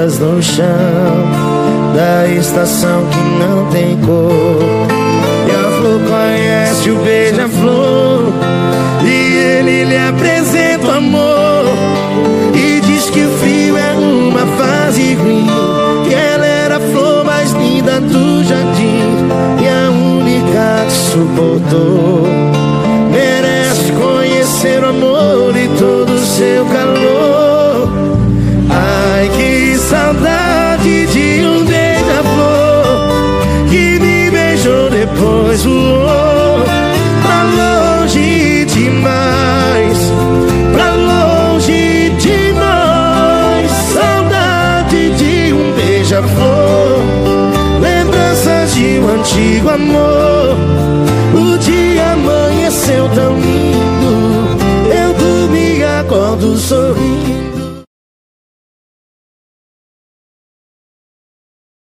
estrelas no chão da estação que não tem cor. E a flor conhece o beija-flor e ele lhe apresenta o amor. E diz que o frio é uma fase ruim, que ela era a flor mais linda do jardim e a única que suportou. Merece conhecer o amor e todo o seu calor. Ai, que saudade de um beija-flor que me beijou depois voou pra longe demais, pra longe de nós. Saudade de um beija-flor, lembranças de um antigo amor. O dia amanheceu tão lindo, eu dormi e acordo sorrindo.